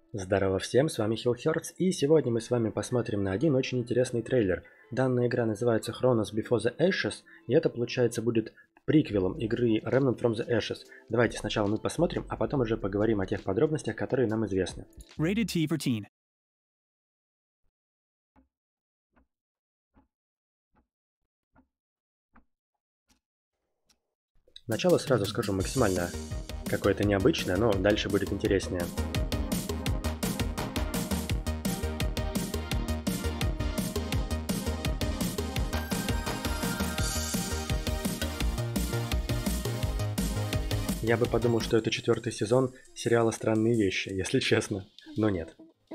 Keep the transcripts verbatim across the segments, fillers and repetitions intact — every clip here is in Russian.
Здорово всем, с вами Hillhertz, и сегодня мы с вами посмотрим на один очень интересный трейлер. Данная игра называется Chronos Before the Ashes, и это, получается, будет приквелом игры Remnant from the Ashes. Давайте сначала мы посмотрим, а потом уже поговорим о тех подробностях, которые нам известны. Rated T for teen. Начало сразу скажу максимально какое-то необычное, но дальше будет интереснее. Я бы подумал, что это четвертый сезон сериала «Странные вещи», если честно, но нет.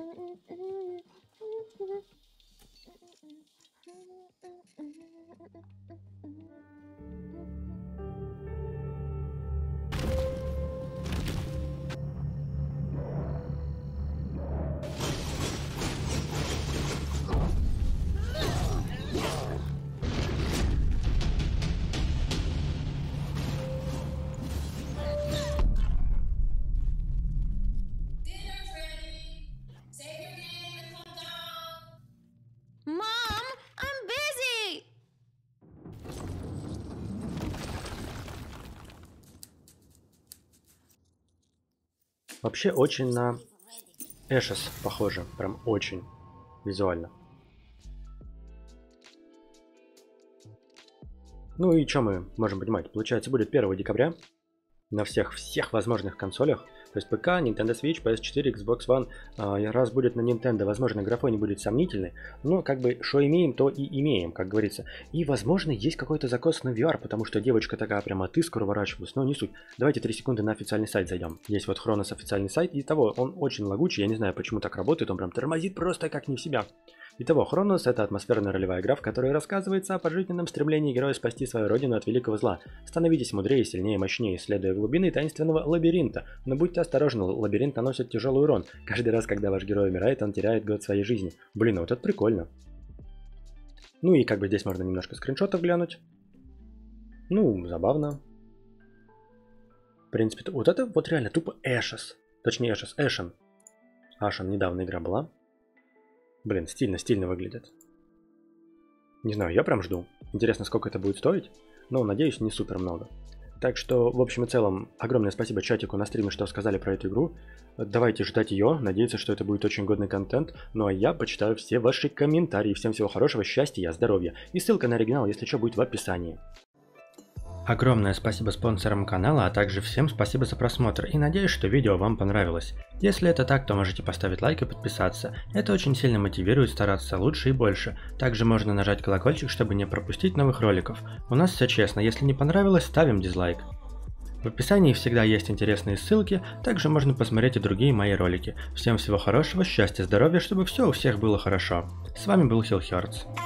Вообще очень на Ashes похоже, прям очень визуально. Ну и что мы можем понимать? Получается, будет первого декабря на всех всех возможных консолях. То есть ПК, Nintendo Switch, пи эс четыре, Xbox One. Раз будет на Nintendo, возможно, графоний будет сомнительный. Но как бы, что имеем, то и имеем, как говорится. И, возможно, есть какой-то закос на ви ар, потому что девочка такая прямо от искр уворачивалась. Но не суть. Давайте три секунды на официальный сайт зайдем. Есть вот Chronos официальный сайт. И того, он очень лагучий. Я не знаю, почему так работает. Он прям тормозит просто как не в себя. Итого, Chronos — это атмосферная ролевая игра, в которой рассказывается о пожизненном стремлении героя спасти свою родину от великого зла. Становитесь мудрее, сильнее, мощнее, исследуя глубины таинственного лабиринта. Но будьте осторожны, лабиринт наносит тяжелый урон. Каждый раз, когда ваш герой умирает, он теряет год своей жизни. Блин, а вот это прикольно. Ну и как бы здесь можно немножко скриншотов глянуть. Ну, забавно. В принципе, вот это вот реально тупо Ashes. Точнее Ashes, Ashen. Ashen, недавно игра была. Блин, стильно, стильно выглядит. Не знаю, я прям жду. Интересно, сколько это будет стоить. Но, надеюсь, не супер много. Так что, в общем и целом, огромное спасибо чатику на стриме, что сказали про эту игру. Давайте ждать ее. Надеяться, что это будет очень годный контент. Ну а я почитаю все ваши комментарии. Всем всего хорошего, счастья, здоровья. И ссылка на оригинал, если что, будет в описании. Огромное спасибо спонсорам канала, а также всем спасибо за просмотр, и надеюсь, что видео вам понравилось. Если это так, то можете поставить лайк и подписаться. Это очень сильно мотивирует стараться лучше и больше. Также можно нажать колокольчик, чтобы не пропустить новых роликов. У нас все честно, если не понравилось, ставим дизлайк. В описании всегда есть интересные ссылки, также можно посмотреть и другие мои ролики. Всем всего хорошего, счастья, здоровья, чтобы все у всех было хорошо. С вами был Hillhertz.